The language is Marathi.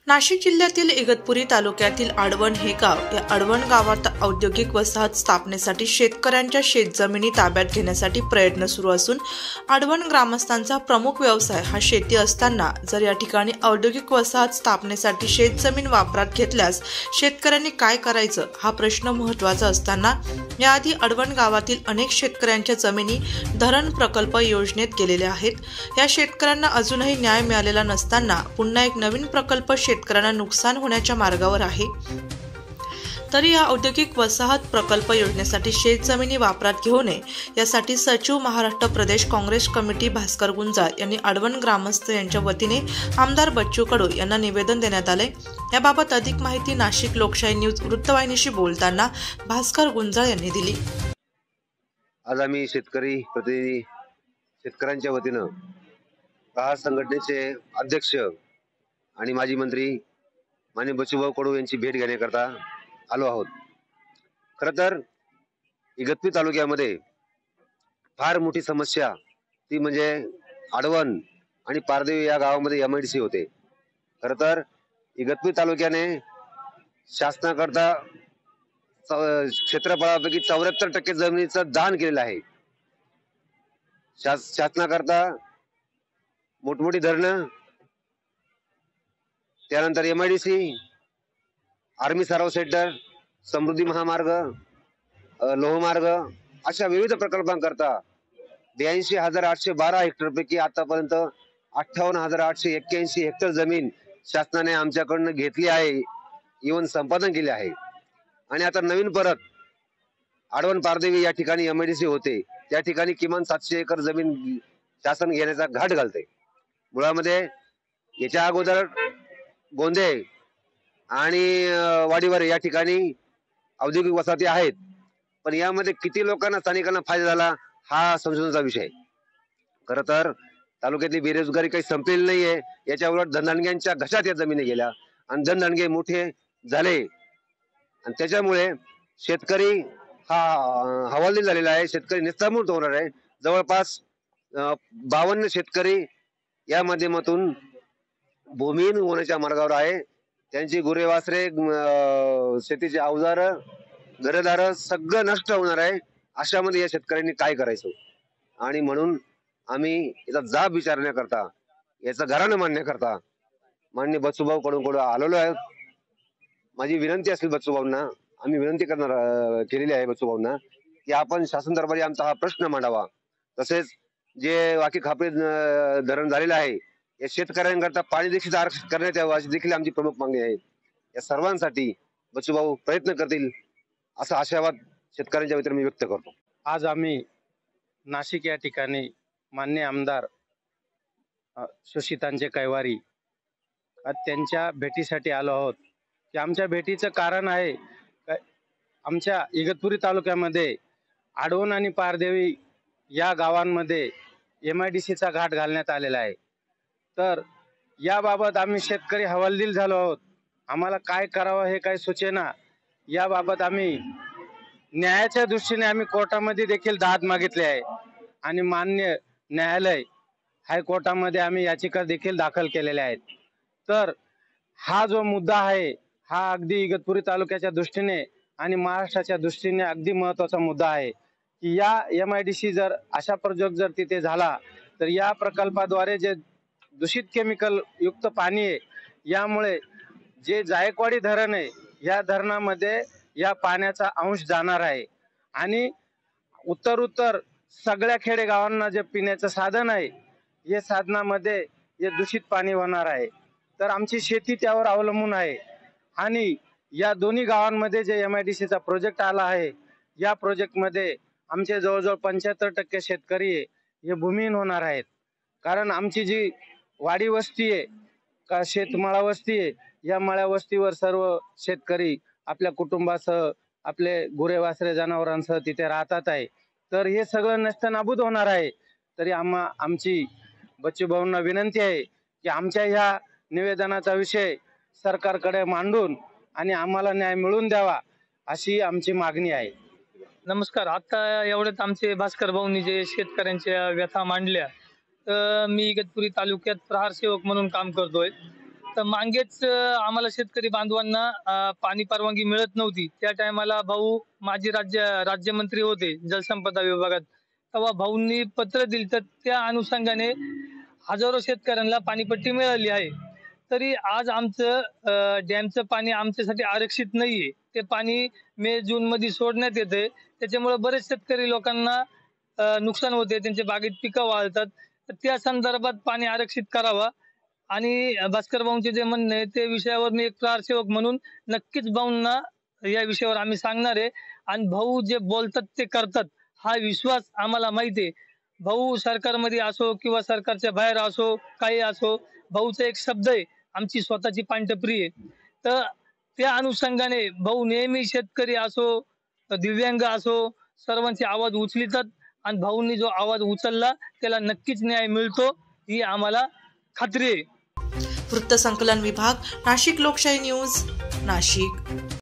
नाशिक जिल्ह्यातील इगतपुरी तालुक्यातील आडवण हे गाव, या आडवण गावात औद्योगिक वसाहत स्थापनेसाठी शेतकऱ्यांच्या शेतजमिनी ताब्यात घेण्यासाठी प्रयत्न सुरू असून आडवण ग्रामस्थांचा प्रमुख व्यवसाय हा शेती असताना जर या ठिकाणी औद्योगिक वसाहत स्थापनेसाठी शेतजमीन वापरात घेतल्यास शेतकऱ्यांनी काय करायचं हा प्रश्न महत्त्वाचा असताना याआधी आडवण गावातील अनेक शेतकऱ्यांच्या जमिनी धरण प्रकल्प योजनेत गेलेल्या आहेत। या शेतकऱ्यांना अजूनही न्याय मिळालेला नसताना पुन्हा एक नवीन प्रकल्प शेतकऱ्यांना नुकसान होण्याच्या मार्गावर आहे। तरी या औद्योगिक वसाहत प्रकल्प योजनेसाठी शेतजमिनी वापरात घेऊ नये यासाठी सचिव महाराष्ट्र प्रदेश काँग्रेस कमिटी भास्कर गुंजाळ यांनी आडवण ग्रामस्थ यांच्या वतीने आमदार बच्चू कडू यांना निवेदन देण्यात आले। याबाबत अधिक माहिती नाशिक लोकशाही न्यूज वृत्तवाहिनीशी बोलताना भास्कर गुंजाळ यांनी दिली। आज आम्ही शेतकरी प्रतिनिधी शेतकऱ्यांच्या वतीनं प्रहार संघटनेचे अध्यक्ष आणि माजी मंत्री माननीय बच्चूभाऊ कडू यांची भेट घेण्याकरता आलो आहोत। खरं तर इगतपुरी तालुक्यामध्ये फार मोठी समस्या ती म्हणजे आडवण आणि पारदेवी या गावामध्ये MIDC होते। खरं तर इगतपुरी तालुक्याने शासनाकरता क्षेत्रफळापैकी 74% जमिनीचं दान केलेलं आहे। शासनाकरता मोठमोठी धरणं, त्यानंतर MIDC, आर्मी सराव सेंटर, समृद्धी महामार्ग, लोहमार्ग अशा विविध प्रकल्पांकरता 82,812 हेक्टरपैकी आतापर्यंत 58,881 हेक्टर जमीन शासनाने आमच्याकडून घेतली आहे, इवन संपादन केले आहे। आणि आता नवीन परत आडवण पारदेवी या ठिकाणी MIDC होते, त्या ठिकाणी किमान 700 एकर जमीन शासन घेण्याचा घाट घालते। मुळामध्ये याच्या अगोदर गोंदे आणि वाडीवर या ठिकाणी औद्योगिक वसाहती आहेत, पण यामध्ये किती लोकांना स्थानिकांना फायदा झाला हा संशोधनाचा विषय आहे। खरं तर तालुक्यातली बेरोजगारी काही संपलेली नाहीये, याच्या उलट धनदांडग्यांच्या घशात या जमिनी गेल्या आणि धनदांडगे मोठे झाले आणि त्याच्यामुळे शेतकरी हा हवालदिल झालेला आहे। शेतकरी निस्तामूर्त होणार आहे। जवळपास 52 शेतकरी या माध्यमातून भूमिहीन होण्याच्या मार्गावर आहे। त्यांची गुरे वासरे, शेतीचे अवजार, घरदार सगळं नष्ट होणार आहे। अशामध्ये या शेतकऱ्यांनी काय करायचं आणि म्हणून आम्ही याचा जाब विचारण्याकरता, याचं घराणं मांडण्याकरता माननीय बच्चूभाऊ कडू आलेलो आहे। माझी विनंती असेल बच्चूभाऊंना, आम्ही विनंती केलेली आहे बच्चूभाऊंना की आपण शासन दरबारी आमचा हा प्रश्न मांडावा। तसेच जे वाकी खापरी धरण झालेलं आहे या शेतकऱ्यांकरता पाणी देखील आरक्षित करण्यात यावं अशी देखील आमची प्रमुख मागणी आहे। या सर्वांसाठी बच्चूभाऊ प्रयत्न करतील असा आशावाद शेतकऱ्यांच्या वतीने मी व्यक्त करतो। आज आम्ही नाशिक या ठिकाणी माननीय आमदार सुशीतांचे कैवारी त्यांच्या भेटीसाठी आलो आहोत। की आमच्या भेटीचं कारण आहे आमच्या इगतपुरी तालुक्यामध्ये आडवण आणि पारदेवी या गावांमध्ये MIDCचा घाट घालण्यात आलेला आहे। तर याबाबत आम्ही शेतकरी हवालदिल झालो आहोत। आम्हाला काय करावं हे काय सुचेना। याबाबत आम्ही न्यायाच्या दृष्टीने आम्ही कोर्टामध्ये देखील दाद मागितले आहे आणि मान्य न्यायालय हायकोर्टामध्ये आम्ही याचिका देखील दाखल केलेल्या आहेत। तर हा जो मुद्दा आहे हा अगदी इगतपुरी तालुक्याच्या दृष्टीने आणि महाराष्ट्राच्या दृष्टीने अगदी महत्त्वाचा मुद्दा आहे की या MIDC जर अशा प्रयोग जर तिथे झाला तर या प्रकल्पाद्वारे जे दूषित केमिकल युक्त पाणी आहे, यामुळे जे जायकवाडी धरण आहे या धरणामध्ये या पाण्याचा अंश जाणार आहे आणि उत्तर सगळ्या खेडेगावांना जे पिण्याचं साधन आहे या साधनामध्ये हे दूषित पाणी होणार आहे। तर आमची शेती त्यावर अवलंबून आहे आणि या दोन्ही गावांमध्ये जे MIDCचा प्रोजेक्ट आला आहे या प्रोजेक्टमध्ये आमचे जवळजवळ 75% शेतकरी हे भूमिहीन होणार आहेत। कारण आमची जी वाडी वस्ती आहे का शेतमाळा वस्ती आहे, या माळा वस्तीवर सर्व शेतकरी आपल्या कुटुंबासह आपले गुरे वासरे जनावरांसह तिथे राहतात आहे। तर हे सगळं नष्टनाबूद होणार आहे। तरी आमची बच्चूभाऊंना विनंती आहे की आमच्या ह्या निवेदनाचा विषय सरकारकडे मांडून आणि आम्हाला न्याय मिळवून द्यावा अशी आमची मागणी आहे। नमस्कार। आता एवढ्यात आमचे भास्कर भाऊंनी जे शेतकऱ्यांच्या व्यथा मांडल्या, तर मी इगतपुरी तालुक्यात प्रहार सेवक म्हणून काम करतोय। तर मागेच आम्हाला शेतकरी बांधवांना पाणी परवानगी मिळत नव्हती. त्या टायमाला भाऊ माजी राज्यमंत्री होते जलसंपदा विभागात. तेव्हा भाऊंनी पत्र दिलं, तर त्या अनुषंगाने हजारो शेतकऱ्यांना पाणीपट्टी मिळाली आहे. तरी आज आमचं डॅमचं पाणी आमच्यासाठी आरक्षित नाहीये. ते पाणी मे जून मध्ये सोडण्यात येते. त्याच्यामुळे बरेच शेतकरी लोकांना नुकसान होते, त्यांच्या बागेत पिकं वाळतात. तर त्या संदर्भात पाणी आरक्षित करावा. आणि भास्कर भाऊंचे जे म्हणणं आहे ते विषयावर मी एक प्रहारसेवक म्हणून नक्कीच भाऊंना या विषयावर आम्ही सांगणार आहे. आणि भाऊ जे बोलतात ते करतात, हा विश्वास आम्हाला माहिती आहे. भाऊ सरकारमध्ये असो किंवा सरकारच्या बाहेर असो, काही असो, भाऊचा एक शब्द आहे, आमची स्वतःची पानटपरी आहे. तर त्या अनुषंगाने भाऊ नेहमी शेतकरी असो, दिव्यांग असो, सर्वांचे आवाज उचलितात. आणि भाऊंनी जो आवाज उचलला त्याला नक्कीच न्याय मिळतो, ही आम्हाला खात्री आहे. वृत्तसंकलन विभाग, नाशिक लोकशाही न्यूज, नाशिक.